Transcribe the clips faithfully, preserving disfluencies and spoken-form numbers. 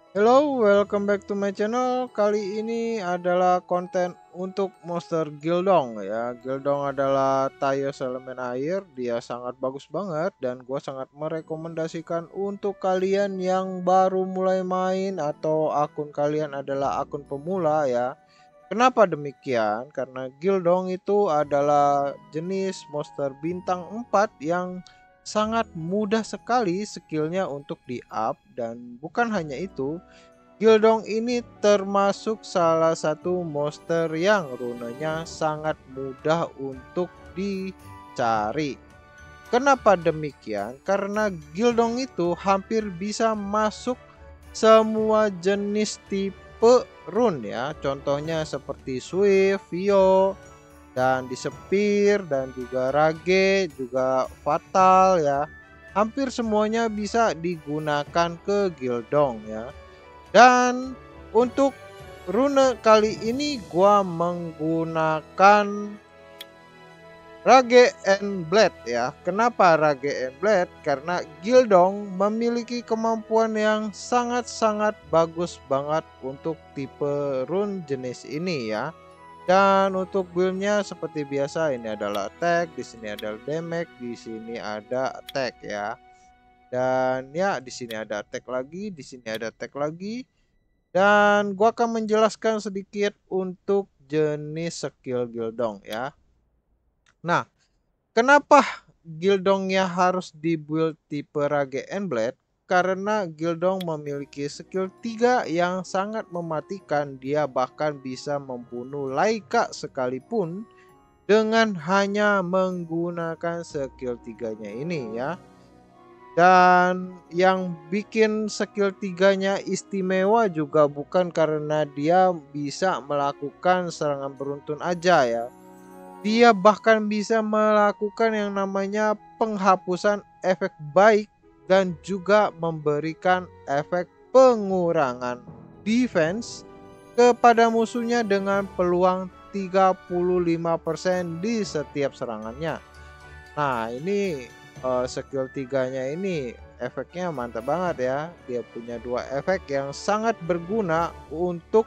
Hello, welcome back to my channel. Kali ini adalah konten untuk monster Gildong ya. Gildong adalah Taios elemen air. Dia sangat bagus banget dan gue sangat merekomendasikan untuk kalian yang baru mulai main atau akun kalian adalah akun pemula ya. Kenapa demikian? Karena Gildong itu adalah jenis monster bintang empat yang sangat mudah sekali skillnya untuk di up, dan bukan hanya itu, Gildong ini termasuk salah satu monster yang runanya sangat mudah untuk dicari. Kenapa demikian? Karena Gildong itu hampir bisa masuk semua jenis tipe rune ya. Contohnya seperti Swift, Vio, dan Disappear, dan juga Rage, juga Fatal ya. Hampir semuanya bisa digunakan ke Gildong ya. Dan untuk rune kali ini gua menggunakan Rage and Blade ya. Kenapa Rage and Blade? Karena Gildong memiliki kemampuan yang sangat-sangat bagus banget untuk tipe rune jenis ini ya. Dan untuk buildnya seperti biasa, ini adalah attack, di sini ada damage, di sini ada attack ya. Dan ya di sini ada attack lagi, di sini ada attack lagi. Dan gua akan menjelaskan sedikit untuk jenis skill Gildong ya. Nah, kenapa Gildongnya harus dibuild tipe Rage and Blade? Karena Gildong memiliki skill tiga yang sangat mematikan. Dia bahkan bisa membunuh Laika sekalipun dengan hanya menggunakan skill tiganya ini ya. Dan yang bikin skill tiganya istimewa juga bukan karena dia bisa melakukan serangan beruntun aja ya. Dia bahkan bisa melakukan yang namanya penghapusan efek baik dan juga memberikan efek pengurangan defense kepada musuhnya dengan peluang tiga puluh lima persen di setiap serangannya. Nah, ini uh, skill tiganya ini efeknya mantap banget ya. Dia punya dua efek yang sangat berguna untuk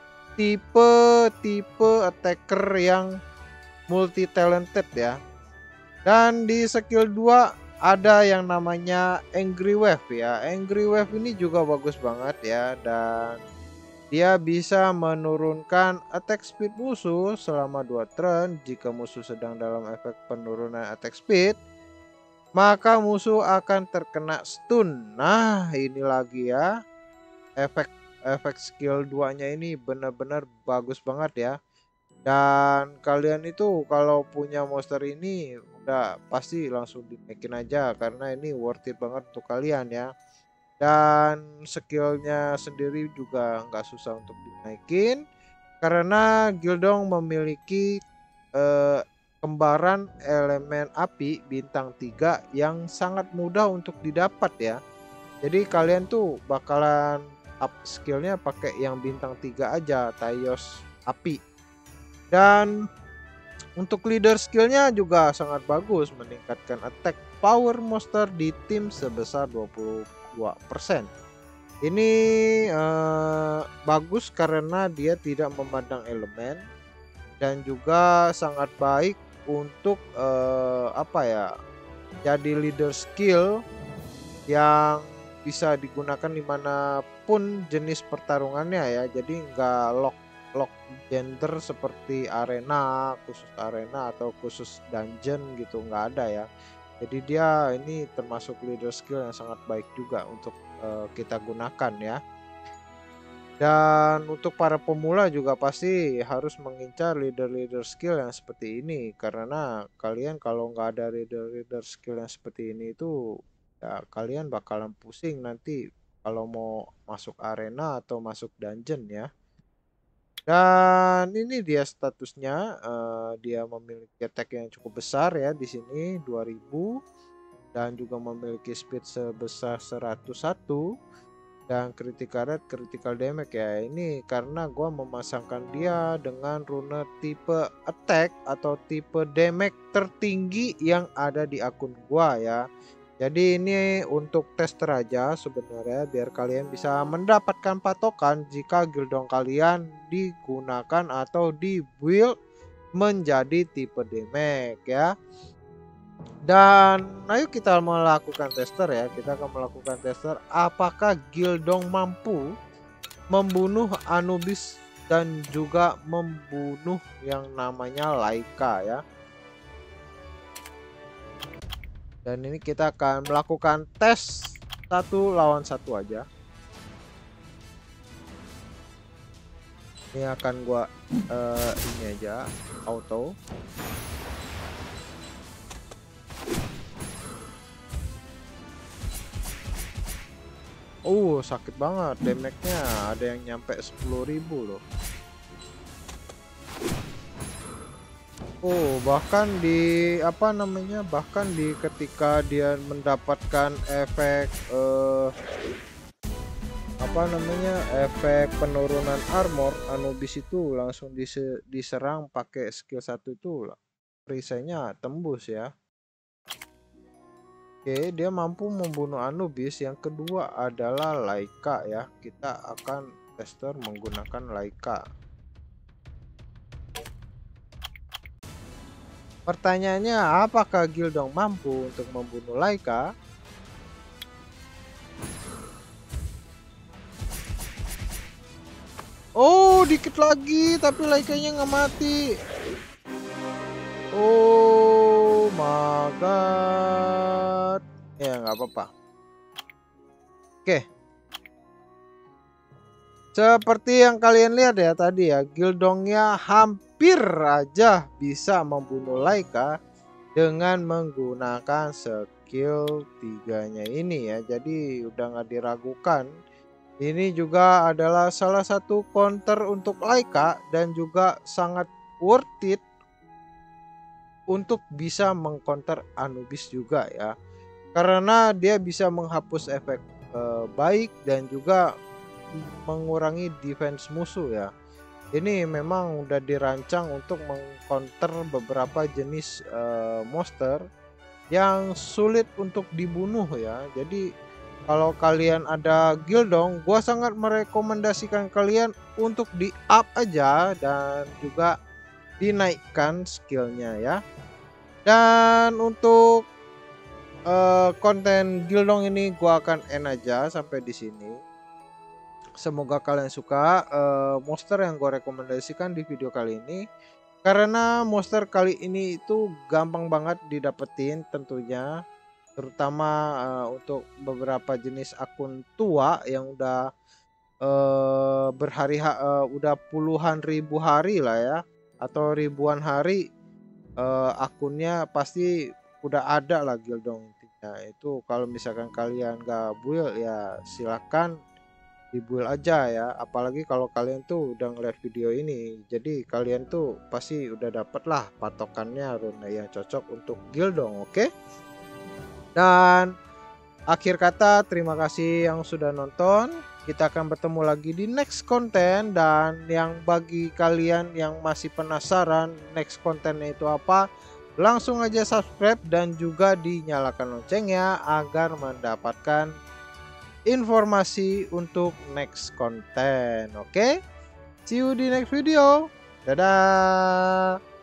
tipe-tipe attacker yang multi talented ya. Dan di skill dua ada yang namanya Angry Wave ya. Angry Wave ini juga bagus banget ya, dan dia bisa menurunkan attack speed musuh selama dua turn. Jika musuh sedang dalam efek penurunan attack speed, maka musuh akan terkena stun. Nah, ini lagi ya. Efek efek skill dua-nya ini benar-benar bagus banget ya. Dan kalian itu kalau punya monster ini udah pasti langsung dinaikin aja, karena ini worth it banget untuk kalian ya. Dan skillnya sendiri juga nggak susah untuk dinaikin, karena Gildong memiliki eh, kembaran elemen api bintang tiga yang sangat mudah untuk didapat ya. Jadi kalian tuh bakalan up skillnya pakai yang bintang tiga aja, Taios api. Dan untuk leader skillnya juga sangat bagus, meningkatkan attack power monster di tim sebesar dua puluh dua persen. Ini eh, bagus karena dia tidak memandang elemen, dan juga sangat baik untuk eh, apa ya, jadi leader skill yang bisa digunakan dimanapun jenis pertarungannya ya. Jadi nggak lock lock gender seperti arena, khusus arena atau khusus dungeon gitu, nggak ada ya. Jadi dia ini termasuk leader skill yang sangat baik juga untuk eh, kita gunakan ya. Dan untuk para pemula juga pasti harus mengincar leader-leader skill yang seperti ini, karena kalian kalau nggak ada leader-leader skill yang seperti ini itu ya kalian bakalan pusing nanti kalau mau masuk arena atau masuk dungeon ya. Dan ini dia statusnya, eh, dia memiliki attack yang cukup besar ya di sini dua ribu, dan juga memiliki speed sebesar seratus satu, dan critical rate, critical damage ya. Ini karena gua memasangkan dia dengan rune tipe attack atau tipe damage tertinggi yang ada di akun gua ya. Jadi ini untuk tester aja sebenarnya biar kalian bisa mendapatkan patokan jika guildong kalian digunakan atau dibuild menjadi tipe damage ya. Dan ayo kita melakukan tester ya. Kita akan melakukan tester apakah guildong mampu membunuh Anubis dan juga membunuh yang namanya Laika ya. Dan ini kita akan melakukan tes satu lawan satu aja. Ini akan gua uh, ini aja auto. Oh sakit banget damage-nya, ada yang nyampe sepuluh ribu loh. Oh bahkan di apa namanya bahkan di ketika dia mendapatkan efek eh, apa namanya efek penurunan armor, Anubis itu langsung dise diserang pakai skill satu itu lah, perisainya tembus ya. Oke, dia mampu membunuh Anubis. Yang kedua adalah Laika ya. Kita akan tester menggunakan Laika. Pertanyaannya, apakah guildong mampu untuk membunuh Laika? Oh, dikit lagi, tapi Laikanya nggak mati. Oh my god. Ya nggak apa-apa. Oke. Seperti yang kalian lihat ya tadi ya, guildongnya hampir aja bisa membunuh Laika dengan menggunakan skill tiganya ini ya. Jadi udah nggak diragukan. Ini juga adalah salah satu counter untuk Laika dan juga sangat worth it untuk bisa mengcounter Anubis juga ya. Karena dia bisa menghapus efek eh, baik dan juga mengurangi defense musuh ya. Ini memang udah dirancang untuk mengcounter beberapa jenis uh, monster yang sulit untuk dibunuh ya. Jadi kalau kalian ada guildong, gua sangat merekomendasikan kalian untuk di up aja dan juga dinaikkan skillnya ya. Dan untuk uh, konten guildong ini gua akan end aja sampai di sini. Semoga kalian suka uh, monster yang gue rekomendasikan di video kali ini. Karena monster kali ini itu gampang banget didapetin tentunya. Terutama uh, untuk beberapa jenis akun tua yang udah uh, berhari uh, udah puluhan ribu hari lah ya. Atau ribuan hari uh, akunnya pasti udah ada lah guildong intinya. Itu kalau misalkan kalian gak build ya silakan dibuild aja ya, apalagi kalau kalian tuh udah ngeliat video ini, jadi kalian tuh pasti udah dapet lah patokannya rune yang cocok untuk guildong. Oke okay? Dan akhir kata terima kasih yang sudah nonton, kita akan bertemu lagi di next konten. Dan yang bagi kalian yang masih penasaran next kontennya itu apa, langsung aja subscribe dan juga dinyalakan loncengnya agar mendapatkan informasi untuk next konten. Oke, okay? See you di next video. Dadah.